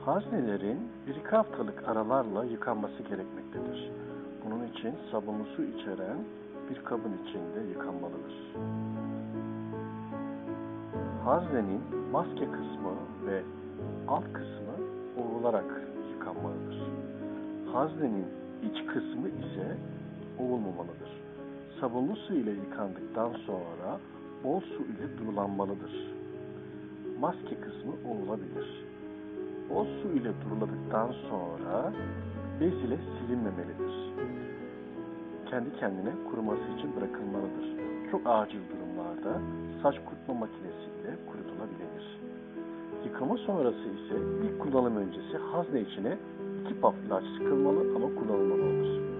Haznelerin 1-2 haftalık aralarla yıkanması gerekmektedir. Bunun için sabunlu su içeren bir kabın içinde yıkanmalıdır. Haznenin maske kısmı ve alt kısmı ovularak yıkanmalıdır. Haznenin iç kısmı ise ovulmamalıdır. Sabunlu su ile yıkandıktan sonra bol su ile durulanmalıdır. Maske kısmı ovulabilir. Bol su ile duruladıktan sonra bez ile silinmemelidir. Kendi kendine kuruması için bırakılmalıdır. Çok acil durumlarda saç kurutma makinesiyle kurutulabilir. Yıkama sonrası ise ilk kullanım öncesi hazne içine 2 paf ilaç sıkılmalı ama kullanılmamalıdır.